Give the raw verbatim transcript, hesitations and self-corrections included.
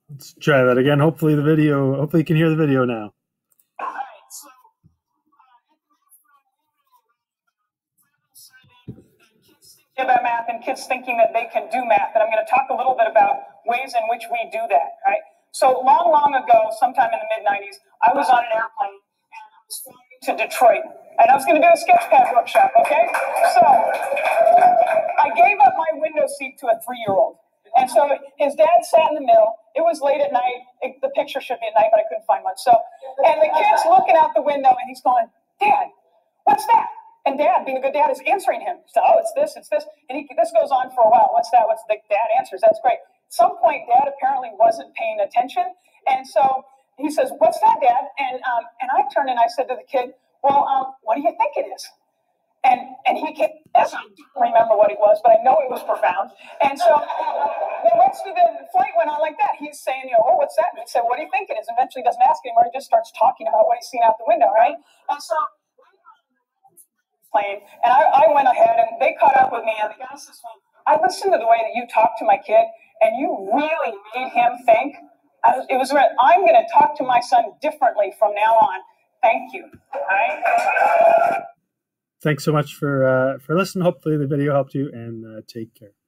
Let's try that again. Hopefully the video, hopefully you can hear the video now. About math and kids thinking that they can do math, and I'm going to talk a little bit about ways in which we do that, right? So long, long ago, sometime in the mid nineties, I was on an airplane and I was flying to Detroit, and I was going to do a sketchpad workshop, okay? So I gave up my window seat to a three-year-old, and so his dad sat in the middle. It was late at night. It, the picture should be at night, but I couldn't find one. So, and the kid's looking out the window, and he's going, "Dad, what's that?" And Dad, being a good dad, is answering him. So, oh, it's this, it's this. And he, this goes on for a while. What's that? What's the dad answers? That's great. At some point, Dad apparently wasn't paying attention. And so he says, "What's that, Dad?" And um, and I turned and I said to the kid, "Well, um, what do you think it is?" And and he came, I don't remember what it was, but I know it was profound. And so the rest of the flight went on like that. He's saying, you know, "Oh, what's that?" And he said, "What do you think it is?" Eventually, he doesn't ask anymore. He just starts talking about what he's seen out the window, right? And so plane, and I, I went ahead and they caught up with me, and the guy says, "Well, I listened to the way that you talked to my kid, and you really made him think." I was, it was I'm going to talk to my son differently from now on. Thank you. All right. Thanks so much for uh, for listening. Hopefully the video helped you, and uh, take care.